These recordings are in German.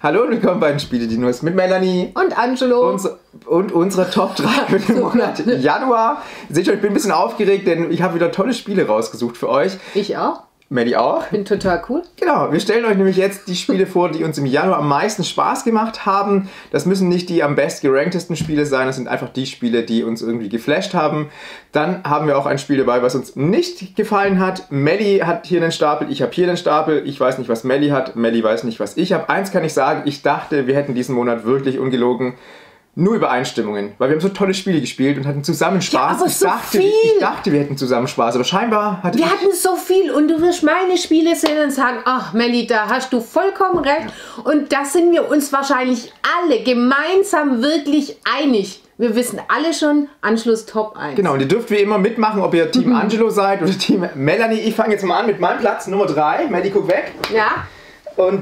Hallo und willkommen bei den Spiele-Dinos mit Melanie und Angelo und unsere Top 3 für den Monat Januar. Seht schon, ich bin ein bisschen aufgeregt, denn ich habe wieder tolle Spiele rausgesucht für euch. Ich auch. Melli auch. Bin total cool. Genau, wir stellen euch nämlich jetzt die Spiele vor, die uns im Januar am meisten Spaß gemacht haben. Das müssen nicht die am best geranktesten Spiele sein, das sind einfach die Spiele, die uns irgendwie geflasht haben. Dann haben wir auch ein Spiel dabei, was uns nicht gefallen hat. Melli hat hier einen Stapel, ich habe hier einen Stapel. Ich weiß nicht, was Melli hat, Melli weiß nicht, was ich habe. Eins kann ich sagen, ich dachte, wir hätten diesen Monat wirklich ungelogen nur Übereinstimmungen, weil wir haben so tolle Spiele gespielt und hatten zusammen Spaß. Ja, aber ich dachte, wir hätten zusammen Spaß, aber scheinbar wir hatten so viel und du wirst meine Spiele sehen und sagen, ach Melli, da hast du vollkommen recht. Und da sind wir uns wahrscheinlich alle gemeinsam wirklich einig. Wir wissen alle schon, Anschluss Top 1. Genau, und ihr dürft wie immer mitmachen, ob ihr Team Angelo seid oder Team Melanie. Ich fange jetzt mal an mit meinem Platz Nummer 3. Melli, guck weg. Ja. Und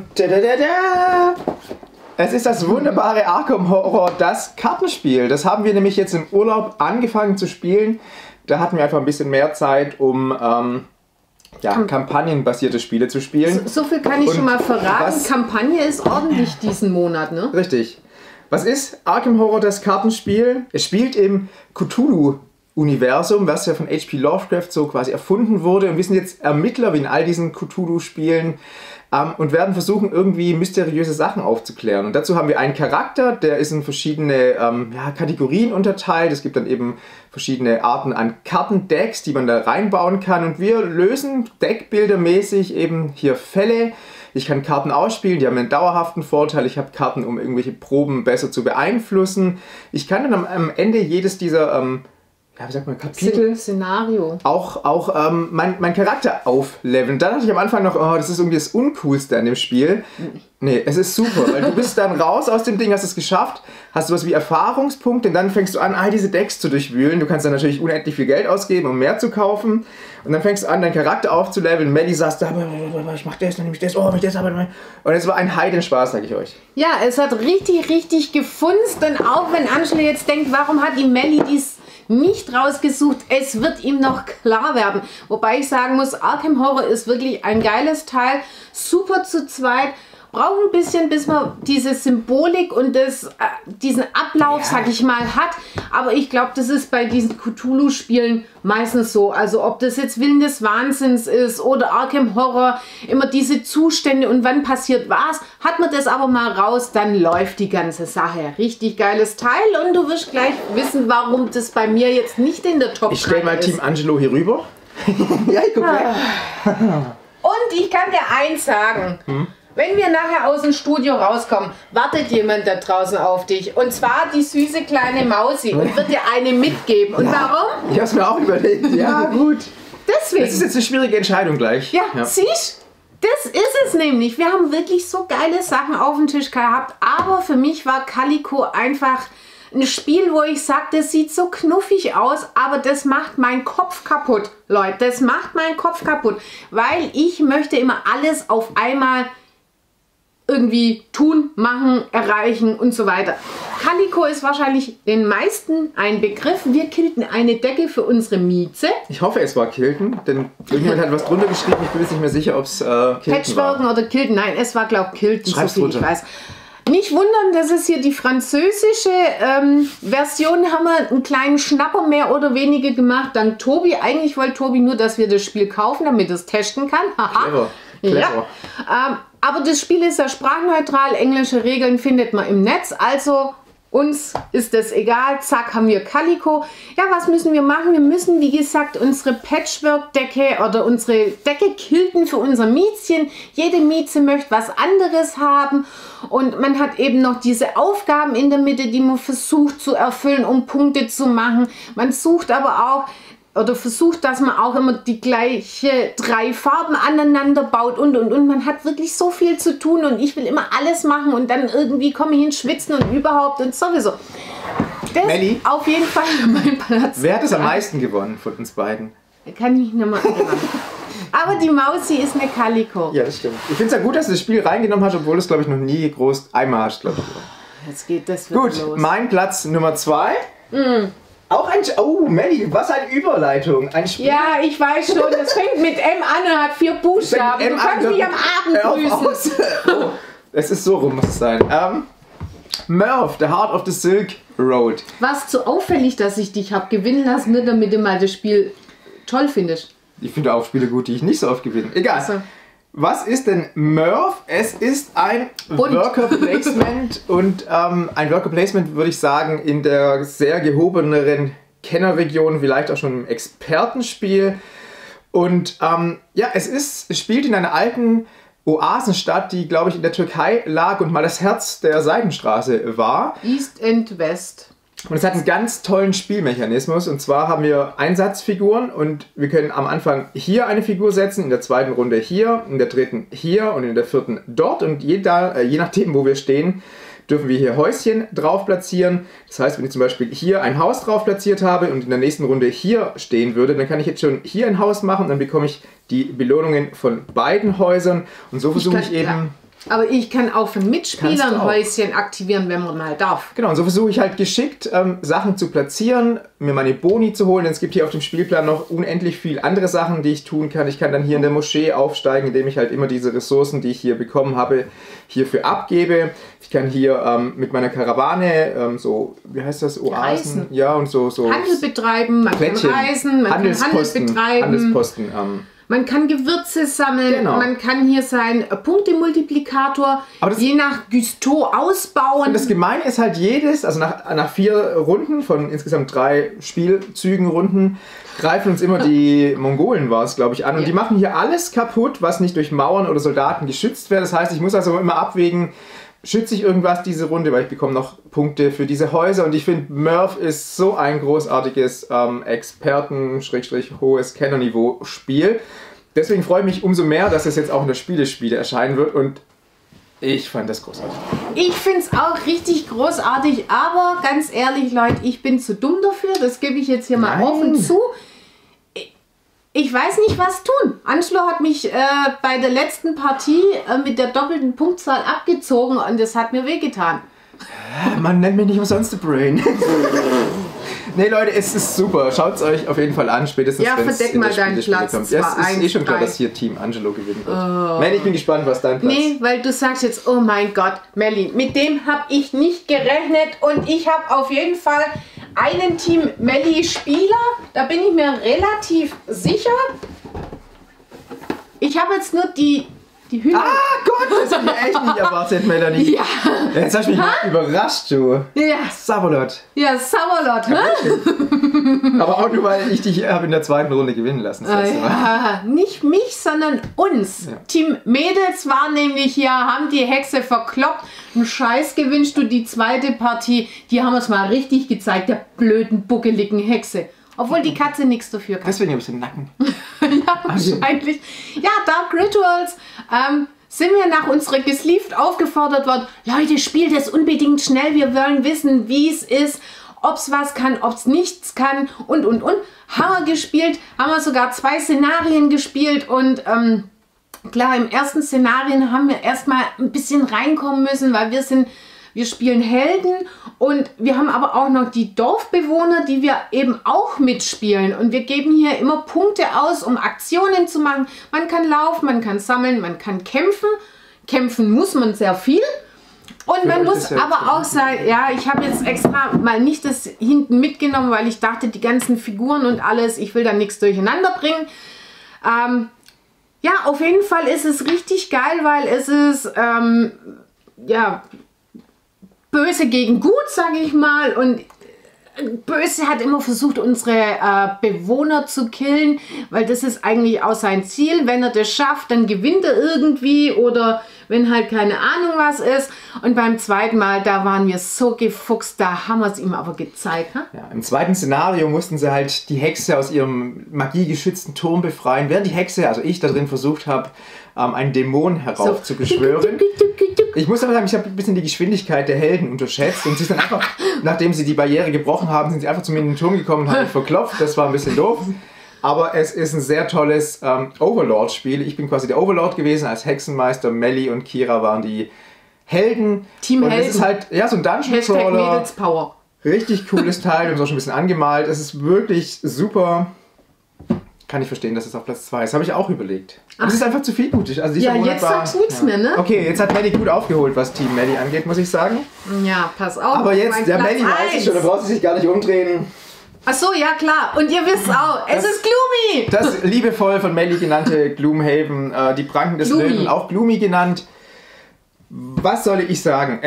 es ist das wunderbare Arkham Horror, das Kartenspiel. Das haben wir nämlich jetzt im Urlaub angefangen zu spielen. Da hatten wir einfach ein bisschen mehr Zeit, um kampagnenbasierte Spiele zu spielen. So viel kann ich schon mal verraten. Kampagne ist ordentlich diesen Monat, ne? Richtig. Was ist Arkham Horror, das Kartenspiel? Es spielt im Cthulhu-Universum, was ja von H.P. Lovecraft so quasi erfunden wurde. Und wir sind jetzt Ermittler wie in all diesen Cthulhu-Spielen und werden versuchen, irgendwie mysteriöse Sachen aufzuklären. Und dazu haben wir einen Charakter, der ist in verschiedene Kategorien unterteilt. Es gibt dann eben verschiedene Arten an Kartendecks, die man da reinbauen kann. Und wir lösen deckbildermäßig eben hier Fälle. Ich kann Karten ausspielen, die haben einen dauerhaften Vorteil. Ich habe Karten, um irgendwelche Proben besser zu beeinflussen. Ich kann dann am Ende jedes dieser wie sagt man, Kapitel, Szenario, auch mein Charakter aufleveln. Da dachte ich am Anfang noch, oh, das ist irgendwie das Uncoolste an dem Spiel. Nee, es ist super, weil du bist dann raus aus dem Ding, hast es geschafft, hast sowas wie Erfahrungspunkte und dann fängst du an, all diese Decks zu durchwühlen. Du kannst dann natürlich unendlich viel Geld ausgeben, um mehr zu kaufen. Und dann fängst du an, deinen Charakter aufzuleveln. Melli sagt, ich mach das, dann nehme ich das, ich das, aber... Und es war ein Heidenspaß, sag ich euch. Ja, es hat richtig gefunzt. Und auch wenn Angelo jetzt denkt, warum hat die Melli dies nicht rausgesucht, es wird ihm noch klar werden. Wobei ich sagen muss, Arkham Horror ist wirklich ein geiles Teil, super zu zweit, braucht ein bisschen, bis man diese Symbolik und diesen Ablauf, sag ich mal, hat. Aber ich glaube, das ist bei diesen Cthulhu-Spielen meistens so. Also ob das jetzt Willen des Wahnsinns ist oder Arkham Horror, immer diese Zustände und wann passiert was. Hat man das aber mal raus, dann läuft die ganze Sache. Richtig geiles Teil und du wirst gleich wissen, warum das bei mir jetzt nicht in der Top 3 ist. Ich stelle mal Team Angelo hier rüber. Ja, ich guck weg. Und ich kann dir eins sagen. Wenn wir nachher aus dem Studio rauskommen, wartet jemand da draußen auf dich. Und zwar die süße kleine Mausi und wird dir eine mitgeben. Und warum? Ich hab's mir auch überlegt. Ja, gut. Deswegen. Das ist jetzt eine schwierige Entscheidung gleich. Ja, siehst du? Das ist es nämlich. Wir haben wirklich so geile Sachen auf dem Tisch gehabt. Aber für mich war Calico einfach ein Spiel, wo ich sage, das sieht so knuffig aus, aber das macht meinen Kopf kaputt. Leute, das macht meinen Kopf kaputt. Weil ich möchte immer alles auf einmal irgendwie tun, machen, erreichen und so weiter. Calico ist wahrscheinlich den meisten ein Begriff. Wir killten eine Decke für unsere Mieze. Ich hoffe, es war Kilton, denn irgendjemand hat was drunter geschrieben. Ich bin jetzt nicht mehr sicher, ob es Kilton Patchworken war. Oder Kilton. Nein, es war, glaube ich, Kilton, Schreib's so viel runter. ich weiß. Nicht wundern, das ist hier die französische Version. Haben wir einen kleinen Schnapper mehr oder weniger gemacht. Dank Tobi. Eigentlich wollte Tobi nur, dass wir das Spiel kaufen, damit es testen kann. Haha. Clever. Ja. Aber das Spiel ist ja sprachneutral. Englische Regeln findet man im Netz. Also uns ist das egal. Zack, haben wir Calico. Ja, was müssen wir machen? Wir müssen, wie gesagt, unsere Patchwork-Decke oder unsere Decke kilten für unser Miezchen. Jede Mieze möchte was anderes haben. Und man hat eben noch diese Aufgaben in der Mitte, die man versucht zu erfüllen, um Punkte zu machen. Man sucht aber auch oder versucht, dass man auch immer die gleiche 3 Farben aneinander baut und. Man hat wirklich so viel zu tun und ich will immer alles machen und dann irgendwie komme ich ins Schwitzen und überhaupt und sowieso. Das Melli? Auf jeden Fall mein Platz. Wer hat es am meisten gewonnen von uns beiden? Kann ich mich nochmal erinnern. Aber die Mausi ist eine Calico. Ja, das stimmt. Ich finde es ja gut, dass du das Spiel reingenommen hast, obwohl es, glaube ich, noch nie groß einmal hast, glaube ich. Jetzt geht das wieder Gut, los. mein Platz Nummer 2. Auch ein... Oh, Melli, was eine Überleitung. Ein Spiel... Ja, ich weiß schon, das fängt mit M an und hat 4 Buchstaben. Du kannst mich am Abend grüßen. Oh. Es ist so rum, muss es sein. Merv, The Heart of the Silk Road. War es zu auffällig, dass ich dich habe gewinnen lassen, nur damit du mal das Spiel toll findest? Ich finde auch Spiele gut, die ich nicht so oft gewinne. Egal. Also. Was ist denn Merv? Es ist ein Worker Placement und ein Worker Placement würde ich sagen in der sehr gehobeneren Kennerregion, vielleicht auch schon im Expertenspiel. Und ja, es spielt in einer alten Oasenstadt, die glaube ich in der Türkei lag und mal das Herz der Seidenstraße war. East and West. Und es hat einen ganz tollen Spielmechanismus und zwar haben wir Einsatzfiguren und wir können am Anfang hier eine Figur setzen, in der zweiten Runde hier, in der dritten hier und in der vierten dort und je nachdem wo wir stehen, dürfen wir hier Häuschen drauf platzieren. Das heißt, wenn ich zum Beispiel hier ein Haus drauf platziert habe und in der nächsten Runde hier stehen würde, dann kann ich jetzt schon hier ein Haus machen, dann bekomme ich die Belohnungen von beiden Häusern und so versuche ich eben... Ja. Aber ich kann auch von Mitspielern Häuschen aktivieren, wenn man mal darf. Genau, und so versuche ich halt geschickt Sachen zu platzieren, mir meine Boni zu holen, denn es gibt hier auf dem Spielplan noch unendlich viel andere Sachen, die ich tun kann. Ich kann dann hier in der Moschee aufsteigen, indem ich halt immer diese Ressourcen, die ich hier bekommen habe, hierfür abgebe. Ich kann hier mit meiner Karawane so, wie heißt das, Oasen? Reisen. Ja, und so Handel betreiben, man Plättchen, kann reisen, man kann Handel betreiben. Handelsposten. Man kann Gewürze sammeln, Genau. Man kann hier seinen Punktemultiplikator je nach Gusto ausbauen. Und das Gemeine ist halt also nach 4 Runden von insgesamt 3 Spielzügenrunden greifen uns immer die Mongolen, war es glaube ich, an. Und die machen hier alles kaputt, was nicht durch Mauern oder Soldaten geschützt wird. Das heißt, ich muss also immer abwägen, schütze ich irgendwas diese Runde, weil ich bekomme noch Punkte für diese Häuser. Und ich finde, Merv ist so ein großartiges Experten-hohes Kennerniveau-Spiel. Deswegen freue ich mich umso mehr, dass es jetzt auch in der Spielespiele erscheinen wird. Und ich fand das großartig. Ich finde es auch richtig großartig, aber ganz ehrlich, Leute, ich bin zu dumm dafür. Das gebe ich jetzt hier mal offen zu. Ich weiß nicht, was tun. Angelo hat mich bei der letzten Partie mit der doppelten Punktzahl abgezogen und das hat mir wehgetan. Man nennt mich nicht umsonst The Brain. Nee, Leute, es ist super. Schaut es euch auf jeden Fall an, spätestens wenn es in mal deinen Platz. Kommt. Ja, es ist eh schon klar, dass hier Team Angelo gewinnen wird. Melli, ich bin gespannt, was dein Platz ist. Nee, weil du sagst jetzt, oh mein Gott, Melli, mit dem habe ich nicht gerechnet und ich habe auf jeden Fall einen Team Melli-Spieler. Da bin ich mir relativ sicher. Ich habe jetzt nur die Hühner. Ah Gott, das habe ich echt nicht erwartet, Melanie. Ja. Jetzt hast du mich überrascht, du. Ja. Sabolot. Ja, Sabolot, ne? Aber auch nur, weil ich dich habe in der zweiten Runde gewinnen lassen. Ja, nicht mich, sondern uns. Ja. Team Mädels war nämlich hier, haben die Hexe verkloppt. Ein Scheiß gewinnst du die zweite Partie. Die haben uns mal richtig gezeigt, der blöden, buckeligen Hexe. Obwohl die Katze nichts dafür kann. Deswegen habe ich den Nacken. Ja, wahrscheinlich. Ja, Dark Rituals. Sind wir nach unserer Gesleeved aufgefordert worden, Leute, spielt es unbedingt schnell. Wir wollen wissen, wie es ist, ob es was kann, ob es nichts kann und. Haben wir gespielt, haben wir sogar 2 Szenarien gespielt und klar, im ersten Szenarien haben wir erstmal ein bisschen reinkommen müssen, weil wir spielen Helden und wir haben aber auch noch die Dorfbewohner, die wir eben auch mitspielen. Und wir geben hier immer Punkte aus, um Aktionen zu machen. Man kann laufen, man kann sammeln, man kann kämpfen. Kämpfen muss man sehr viel. Und man muss aber auch sagen, ja, ich habe jetzt extra mal nicht das hinten mitgenommen, weil ich dachte, die ganzen Figuren und alles, ich will da nichts durcheinander bringen. Ja, auf jeden Fall ist es richtig geil, weil es ist, ja, böse gegen gut, sage ich mal. Und Böse hat immer versucht, unsere Bewohner zu killen, weil das ist eigentlich auch sein Ziel. Wenn er das schafft, dann gewinnt er irgendwie oder wenn halt keine Ahnung was ist. Und beim zweiten Mal, da waren wir so gefuchst, da haben wir es ihm aber gezeigt. Ha? Ja, im zweiten Szenario mussten sie halt die Hexe aus ihrem magiegeschützten Turm befreien, während die Hexe, also ich da drin versucht habe, einen Dämon heraufzubeschwören. Ich muss aber sagen, ich habe ein bisschen die Geschwindigkeit der Helden unterschätzt und sie sind einfach, nachdem sie die Barriere gebrochen haben, sind sie einfach zu mir in den Turm gekommen und haben mich verklopft. Das war ein bisschen doof. Aber es ist ein sehr tolles Overlord-Spiel. Ich bin quasi der Overlord gewesen als Hexenmeister. Melli und Kira waren die Helden. Team und Helden. Es ist halt, ja, so ein Dungeon Crawler. Mädelspower. Richtig cooles Teil. Wir haben es auch schon ein bisschen angemalt. Es ist wirklich super. kann ich verstehen, dass es auf Platz 2 ist. Habe ich auch überlegt. Aber es ist einfach zu viel Gutes. Also dieser Monat jetzt sagst du nichts mehr, ne? Okay, jetzt hat Melli gut aufgeholt, was Team Melli angeht, muss ich sagen. Ja, pass auf. Aber jetzt, der Melli weiß es schon, da braucht sie sich gar nicht umdrehen. Ach so, ja klar. Und ihr wisst auch, es ist Gloomy. Das liebevoll von Melli genannte Gloomhaven, die Pranken des Löwen, auch Gloomy genannt. Was soll ich sagen?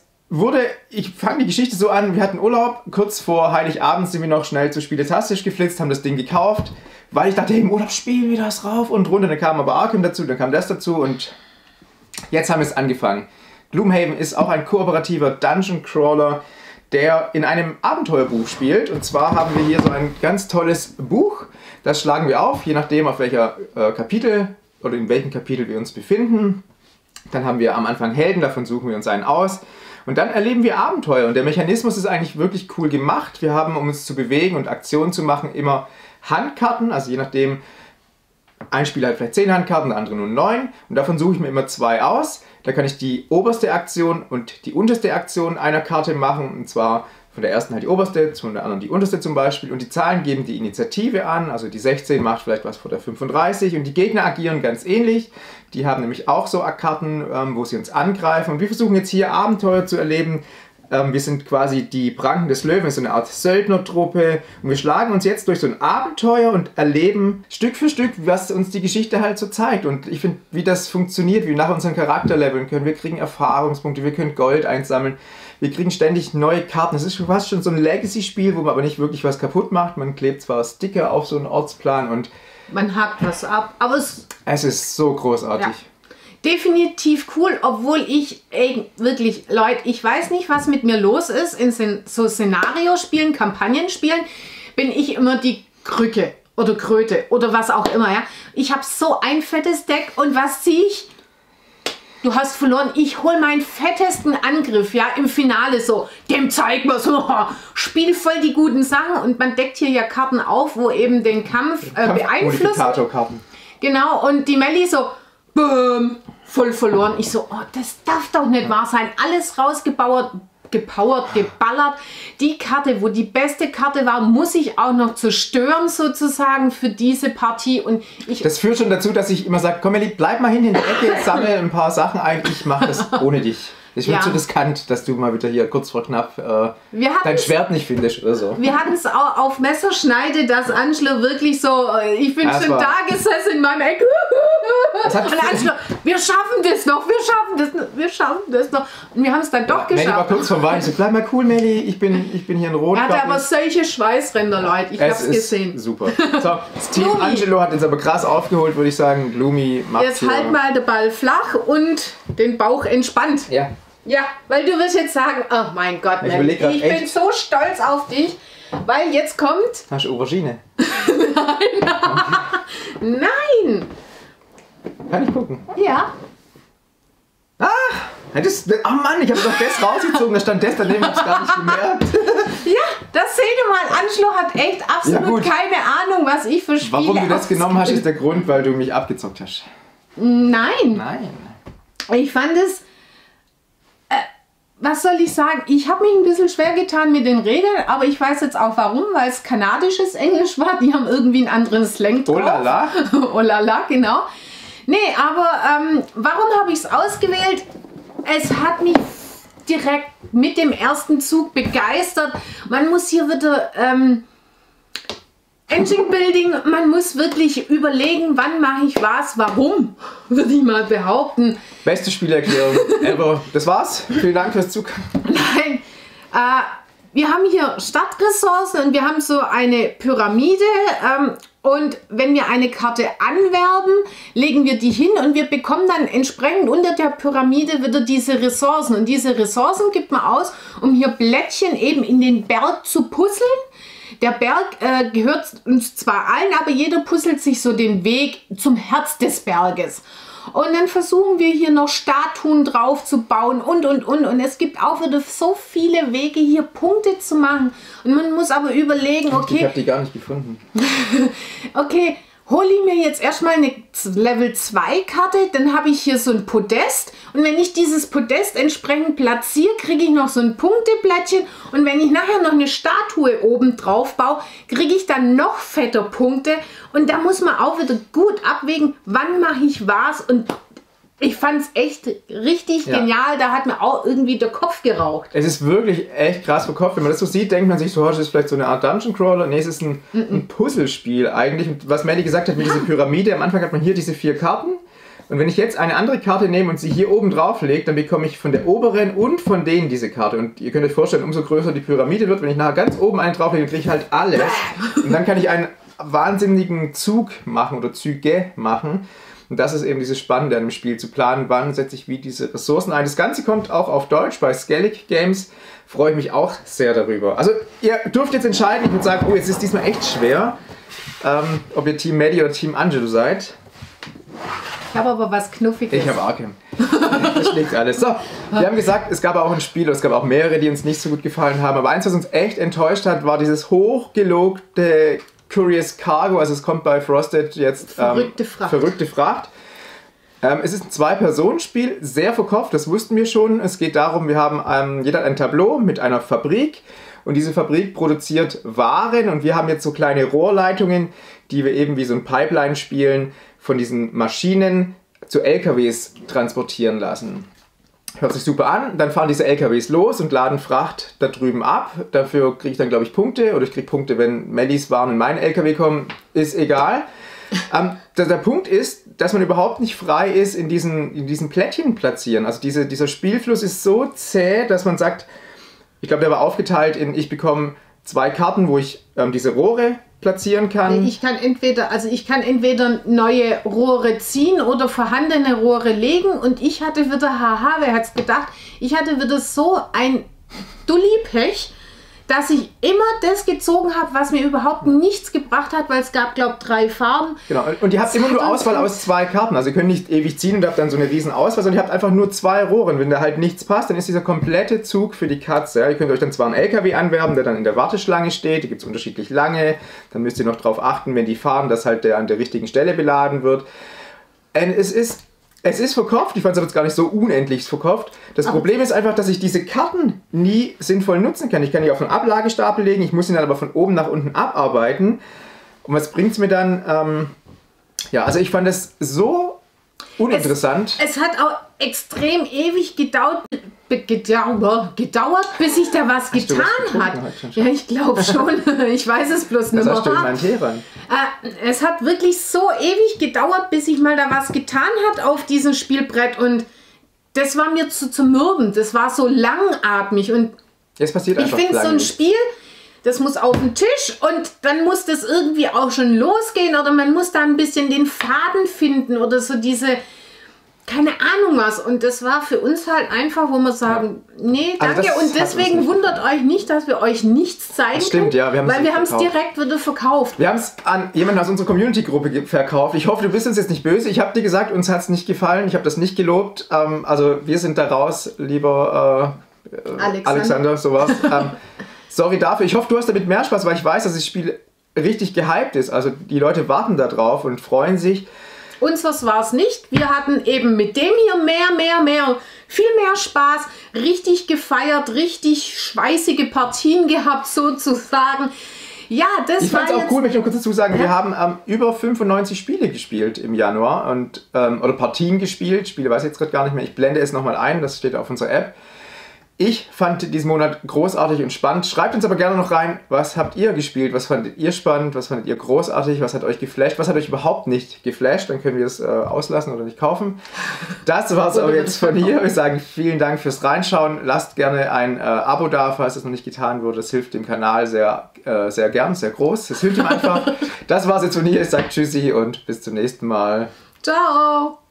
Ich fange die Geschichte so an, wir hatten Urlaub, kurz vor Heiligabend sind wir noch schnell zu Spieletastisch geflitzt, haben das Ding gekauft, weil ich dachte, hey, im Urlaub spielen wir das rauf und runter. Dann kam aber Arkham dazu, dann kam das dazu und jetzt haben wir es angefangen. Gloomhaven ist auch ein kooperativer Dungeon Crawler, der in einem Abenteuerbuch spielt. Und zwar haben wir hier so ein ganz tolles Buch, das schlagen wir auf, je nachdem auf welcher Kapitel oder in welchem Kapitel wir uns befinden. Dann haben wir am Anfang Helden, davon suchen wir uns einen aus. Und dann erleben wir Abenteuer und der Mechanismus ist eigentlich wirklich cool gemacht. Wir haben, um uns zu bewegen und Aktionen zu machen, immer Handkarten, also je nachdem, ein Spieler hat vielleicht 10 Handkarten, der andere nur 9 und davon suche ich mir immer 2 aus. Da kann ich die oberste Aktion und die unterste Aktion einer Karte machen und zwar von der ersten halt die oberste, von der anderen die unterste zum Beispiel und die Zahlen geben die Initiative an, also die 16 macht vielleicht was vor der 35 und die Gegner agieren ganz ähnlich. Die haben nämlich auch so Karten, wo sie uns angreifen und wir versuchen jetzt hier Abenteuer zu erleben. Wir sind quasi die Pranken des Löwen, so eine Art Söldnertruppe und wir schlagen uns jetzt durch so ein Abenteuer und erleben Stück für Stück, was uns die Geschichte halt so zeigt und ich finde, wie das funktioniert, wie wir nach unseren Charakterleveln können, wir kriegen Erfahrungspunkte, wir können Gold einsammeln, wir kriegen ständig neue Karten, es ist fast schon so ein Legacy-Spiel, wo man aber nicht wirklich was kaputt macht, man klebt zwar Sticker auf so einen Ortsplan und man hakt was ab, aber es ist so großartig. Ja. Definitiv cool, obwohl ich wirklich, Leute, ich weiß nicht, was mit mir los ist. In so Szenariospielen, Kampagnenspielen bin ich immer die Krücke oder Kröte oder was auch immer. Ja, ich habe so ein fettes Deck und was ziehe ich? Du hast verloren. Ich hole meinen fettesten Angriff, ja, im Finale so. Dem zeigt man so, spiel voll die guten Sachen und man deckt hier ja Karten auf, wo eben den Kampf beeinflussen. Genau, und die Melli so, boom, voll verloren. Ich so, oh, das darf doch nicht wahr sein. Alles rausgeballert, geballert. Die Karte, wo die beste Karte war, muss ich auch noch zerstören sozusagen für diese Partie. Und das führt schon dazu, dass ich immer sage, komm Melli, bleib mal hin in der Ecke, sammle ein paar Sachen ein, ich mache das ohne dich. Ich bin so riskant, dass du mal wieder hier kurz vor knapp dein Schwert nicht findest oder so. Wir hatten es auch auf Messerschneide, dass Angelo wirklich so, ich bin schon da gesessen in meinem Eck. Und Angelo, wir schaffen das noch, wir schaffen das noch. Und wir haben es dann doch geschafft. Melli war kurz vor Wein. Ich so, bleib mal cool, Melli, ich bin hier in Rot. Er hatte aber solche Schweißränder, Leute, ich hab's gesehen. Super. So, das Team Angelo hat jetzt aber krass aufgeholt, würde ich sagen. Gloomy macht jetzt halt mal den Ball flach und den Bauch entspannt. Ja. Ja, weil du wirst jetzt sagen, oh mein Gott, Melli, ich bin so stolz auf dich, weil jetzt kommt... Hast du Aubergine? Nein! Kann ich gucken? Ja. Oh Mann, ich habe doch das rausgezogen, da stand das daneben, ich hab's gar nicht gemerkt. Ja, das seht ihr mal, Angelo hat echt absolut keine Ahnung, was ich für Spiele... Warum du das genommen hast, ist der Grund, weil du mich abgezockt hast. Nein. Ich fand es... was soll ich sagen? Ich habe mich ein bisschen schwer getan mit den Regeln, aber ich weiß jetzt auch warum, weil es kanadisches Englisch war. Die haben irgendwie einen anderen Slang drauf. Oh la la. Oh la la, genau. Nee, aber warum habe ich es ausgewählt? Es hat mich direkt mit dem ersten Zug begeistert. Man muss hier wieder Engine Building, man muss wirklich überlegen, wann mache ich was, warum, würde ich mal behaupten. Beste Spielerklärung ever. Das war's. Vielen Dank fürs Zugucken. Nein, wir haben hier Stadtressourcen und wir haben so eine Pyramide und wenn wir eine Karte anwerben, legen wir die hin und wir bekommen dann entsprechend unter der Pyramide wieder diese Ressourcen und diese Ressourcen gibt man aus, um hier Blättchen eben in den Berg zu puzzeln. Der Berg gehört uns zwar allen, aber jeder puzzelt sich so den Weg zum Herz des Berges. Und dann versuchen wir hier noch Statuen drauf zu bauen und. Und es gibt auch wieder so viele Wege, hier Punkte zu machen. Und man muss aber überlegen, okay... Ich habe die gar nicht gefunden. Okay, hole ich mir jetzt erstmal eine Level 2 Karte, dann habe ich hier so ein Podest und wenn ich dieses Podest entsprechend platziere, kriege ich noch so ein Punkteblättchen und wenn ich nachher noch eine Statue oben drauf baue, kriege ich dann noch fetter Punkte und da muss man auch wieder gut abwägen, wann mache ich was und ich fand es echt richtig genial, da hat mir auch irgendwie der Kopf geraucht. Es ist wirklich echt krass verkopft. Wenn man das so sieht, denkt man sich so, das ist vielleicht so eine Art Dungeon Crawler. Nee, es ist ein Puzzlespiel eigentlich. Und was Melly gesagt hat mit dieser Pyramide, am Anfang hat man hier diese 4 Karten. Und wenn ich jetzt eine andere Karte nehme und sie hier oben drauf lege, dann bekomme ich von der oberen und von denen diese Karte. Und ihr könnt euch vorstellen, umso größer die Pyramide wird, wenn ich nachher ganz oben einen drauflege, dann kriege ich halt alles. Und dann kann ich einen wahnsinnigen Zug machen oder Züge machen. Und das ist eben dieses Spannende an dem Spiel, zu planen, wann setze ich wie diese Ressourcen ein. Das Ganze kommt auch auf Deutsch bei Skellig Games. Freue ich mich auch sehr darüber. Also ihr dürft jetzt entscheiden, ich würde sagen, oh, jetzt ist diesmal echt schwer, ob ihr Team Maddie oder Team Angelo seid. Ich habe aber was Knuffiges. Ich habe Arkham. Das schlägt alles. So, wir haben gesagt, es gab auch ein Spiel, es gab auch mehrere, die uns nicht so gut gefallen haben. Aber eins, was uns echt enttäuscht hat, war dieses hochgelobte Curious Cargo, also es kommt bei Frosted jetzt Verrückte Fracht. Verrückte Fracht. Es ist ein 2-Personen-Spiel, sehr verkopft, das wussten wir schon. Es geht darum, wir haben jeder hat ein Tableau mit einer Fabrik und diese Fabrik produziert Waren und wir haben jetzt so kleine Rohrleitungen, die wir eben wie so ein Pipeline-Spielen von diesen Maschinen zu LKWs transportieren lassen. Hört sich super an, dann fahren diese LKWs los und laden Fracht da drüben ab. Dafür kriege ich dann, glaube ich, Punkte. Oder ich kriege Punkte, wenn Mellys Waren in meinen LKW kommen. Ist egal. Der Punkt ist, dass man überhaupt nicht frei ist in diesen Plättchen platzieren. Also dieser Spielfluss ist so zäh, dass man sagt, ich glaube, der war aufgeteilt in, ich bekomme 2 Karten, wo ich diese Rohre platzieren kann. Ich kann entweder neue Rohre ziehen oder vorhandene Rohre legen und ich hatte wieder, haha, wer hat's gedacht, ich hatte wieder so ein Dulli-Pech, dass ich immer das gezogen habe, was mir überhaupt nichts gebracht hat, weil es gab, glaube ich, 3 Farben. Genau, und ihr habt immer nur Auswahl aus 2 Karten, also ihr könnt nicht ewig ziehen und habt dann so eine riesen Auswahl, sondern ihr habt einfach nur 2 Rohre und wenn da halt nichts passt, dann ist dieser komplette Zug für die Katze. Ja? Ihr könnt euch dann zwar einen LKW anwerben, der dann in der Warteschlange steht, die gibt es unterschiedlich lange, dann müsst ihr noch darauf achten, wenn die fahren, dass halt der an der richtigen Stelle beladen wird. Und es ist verkauft, ich fand es aber jetzt gar nicht so unendlich verkauft. Das Problem ist einfach, dass ich diese Karten nie sinnvoll nutzen kann. Ich kann die auf einen Ablagestapel legen, ich muss ihn dann aber von oben nach unten abarbeiten. Und was bringt es mir dann? Ja, also ich fand es so uninteressant. Es hat auch extrem ewig gedauert, bis sich da was getan hat. Ja, ich glaube schon. Ich weiß es bloß nicht mehr. Das hast du in meinen Tee rein. Es hat wirklich so ewig gedauert, bis sich mal da was getan hat auf diesem Spielbrett und das war mir zu mürben. Das war so langatmig und es passiert einfach ich finde so ein Spiel, das muss auf den Tisch und dann muss das irgendwie auch schon losgehen oder man muss da ein bisschen den Faden finden oder so diese, keine Ahnung was. Und das war für uns halt einfach, wo wir sagen, nee, danke. Also und deswegen wundert euch nicht, dass wir euch nichts zeigen stimmt, ja, weil wir haben es direkt wieder verkauft. Wir haben es an jemanden aus unserer Community-Gruppe verkauft. Ich hoffe, du bist uns jetzt nicht böse. Ich habe dir gesagt, uns hat es nicht gefallen. Ich habe das nicht gelobt. Also wir sind da raus, lieber Alexander, sowas. Sorry dafür. Ich hoffe, du hast damit mehr Spaß, weil ich weiß, dass das Spiel richtig gehypt ist. Also die Leute warten da drauf und freuen sich. Unseres war es nicht. Wir hatten eben mit dem hier viel mehr Spaß, richtig gefeiert, richtig schweißige Partien gehabt sozusagen. Ja, das ich fand es auch cool, möchte ich noch kurz dazu sagen, wir haben über 95 Spiele gespielt im Januar und oder Partien gespielt. Spiele weiß ich jetzt gerade gar nicht mehr. Ich blende es nochmal ein, das steht auf unserer App. Ich fand diesen Monat großartig und spannend. Schreibt uns aber gerne noch rein, was habt ihr gespielt, was fandet ihr spannend, was fandet ihr großartig, was hat euch geflasht, was hat euch überhaupt nicht geflasht, dann können wir es auslassen oder nicht kaufen. Das war es aber jetzt von hier. Wir sagen vielen Dank fürs Reinschauen. Lasst gerne ein Abo da, falls es noch nicht getan wurde. Das hilft dem Kanal sehr gern, sehr groß. Das hilft ihm einfach. Das war es jetzt von hier. Ich sage Tschüssi und bis zum nächsten Mal. Ciao!